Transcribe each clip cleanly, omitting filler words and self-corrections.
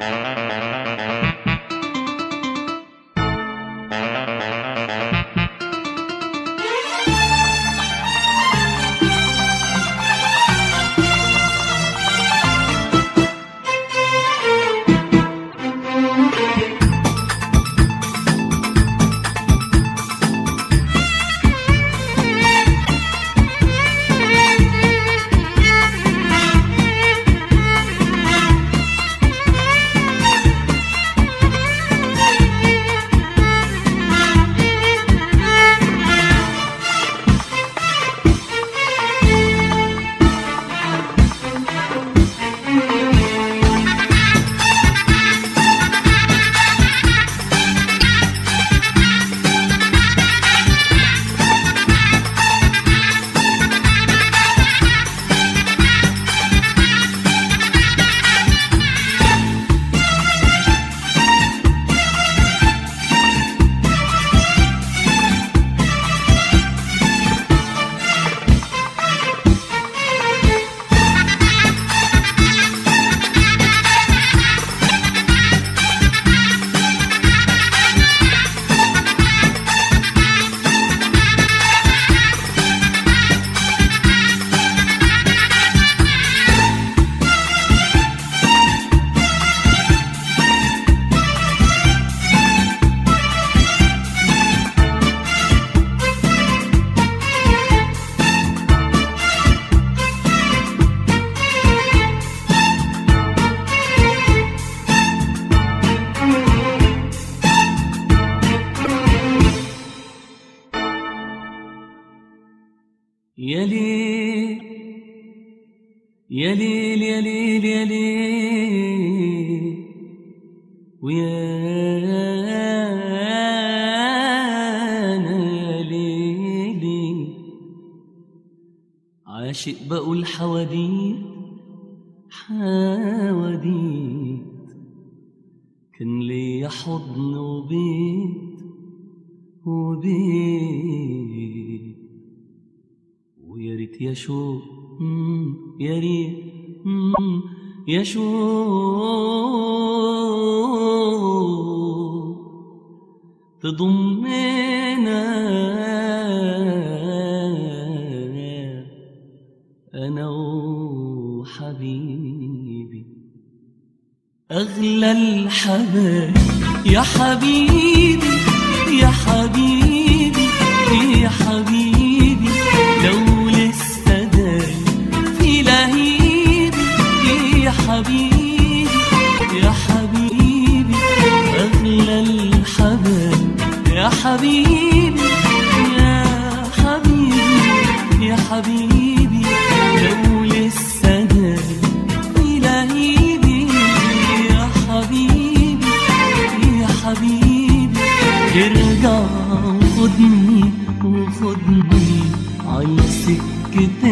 يا ليل يا ليل يا ليل يا ليل ويا ليلي عاشق بقول حواديت حواديت كان ليا حضن وبيت وبيت ويا ريت يا شوق يا ريت يا شوق تضمنا أنا وحبيبي أغلى الحبايب يا حبيبي يا حبيبي يا حبيبي لو لسه دايم في لهيبي يا حبيبي يا حبيبي أغلى الحبايب يا حبيبي يا حبيبي يا حبيبي لو لسه دايم في لهيبي يا حبيبي يا حبيبي ارجع وخدني وخدني على سكة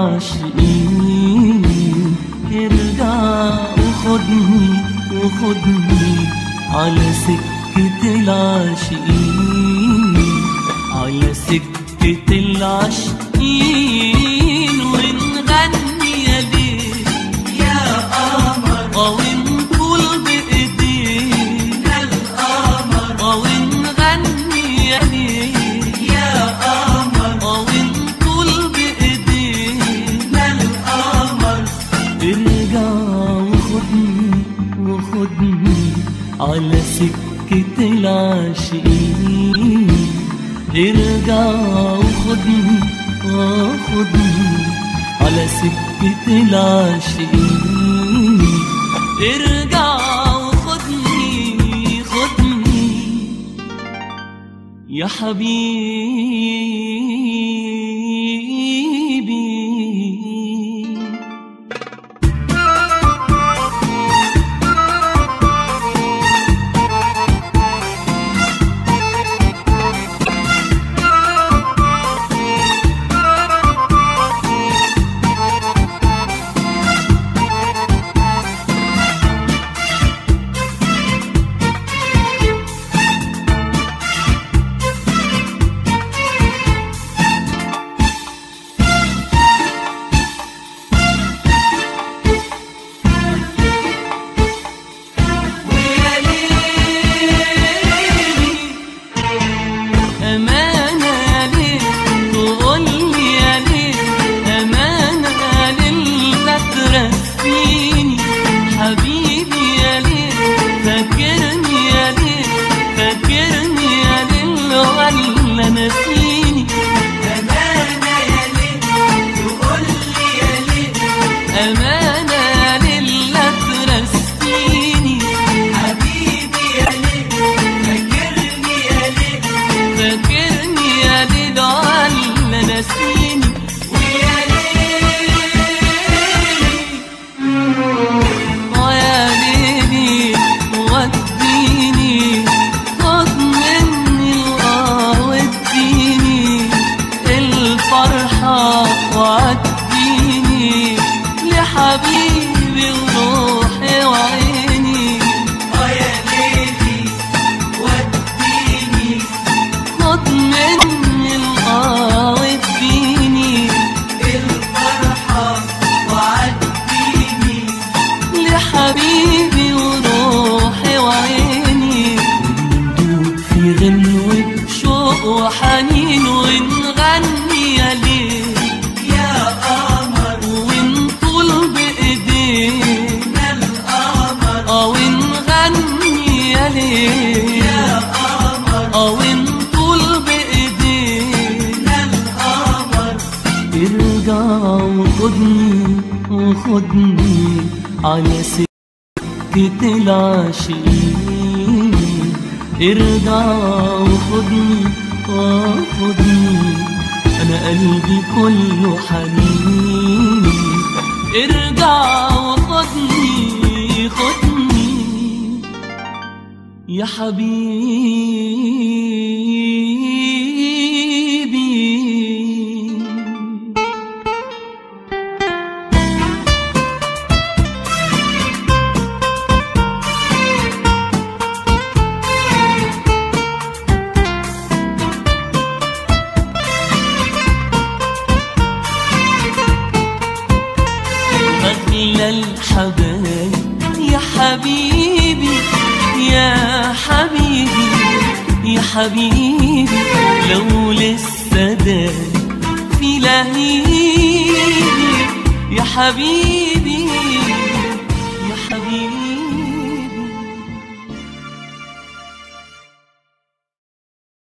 العاشقين ارجع وخدني وخدني على سكة العاشقين على سكة العاشقين ونغني يا ليل يا قمر ونقول بإيدينا القمر ونغني يا ليل يا قمر ونقول بإيدينا القمر ارجع وخدني وخدني على سكة العاشقين ارجع وخدني وخدني على سكة العاشقين ارجع وخدني خدني يا حبيبي حبيبي وروحي وعيني، ندوب في غنوة شوق وحنين ونغني يا ليل يا قمر ونطول بإيدينا القمر ونغني يا ليل يا قمر ونطول بإيدينا القمر. ارجع وخدني على سكة العاشقين، ارجع وخدني أنا قلبي كله حنين، ارجع خدني يا حبيبي. أغلى الحبايب يا حبيبي يا حبيبي يا حبيبي، لو لسه دايب في لهيبي يا حبيبي